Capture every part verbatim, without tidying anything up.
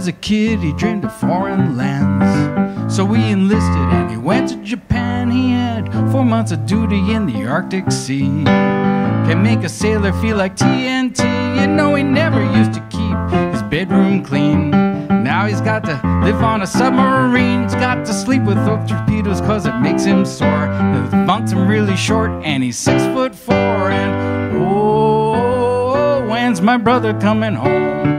As a kid he dreamed of foreign lands, so he enlisted and he went to Japan. He had four months of duty in the Arctic Sea. Can make a sailor feel like T N T. You know he never used to keep his bedroom clean. Now he's got to live on a submarine. He's got to sleep with those torpedoes cause it makes him sore. The bunk's him really short and he's six foot four. And oh, when's my brother coming home?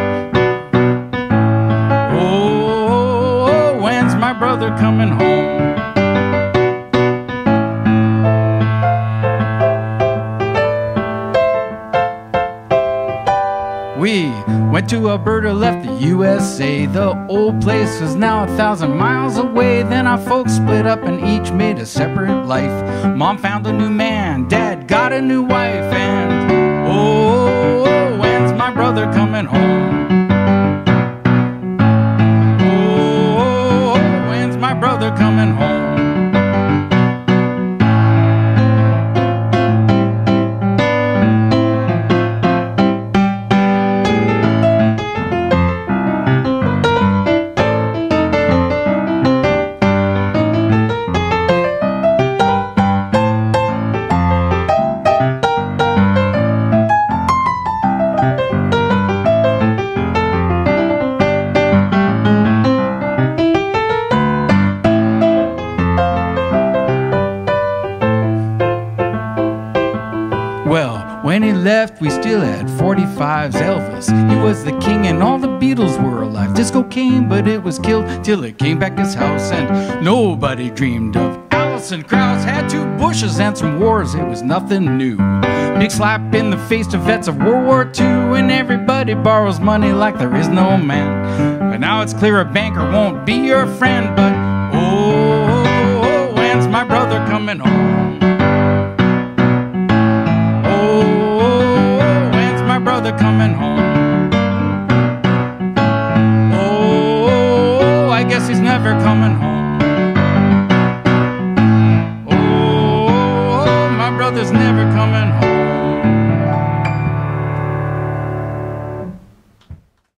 Oh, when's my brother coming home? We went to Alberta, left the U S A. The old place was now a thousand miles away. Then our folks split up and each made a separate life. Mom found a new man, Dad got a new wife. And oh, when's my brother coming home? Oh, when's my brother coming home? Well, when he left, we still had forty-fives. Elvis, he was the king and all the Beatles were alive. Disco came, but it was killed till it came back his house. And nobody dreamed of Alison Krauss. Had two Bushes and some wars, it was nothing new. Big slap in the face to vets of World War Two. And everybody borrows money like there is no man. But now it's clear a banker won't be your friend. But oh, when's my brother coming home? Brother coming home. Oh, I guess he's never coming home. Oh, my brother's never coming home.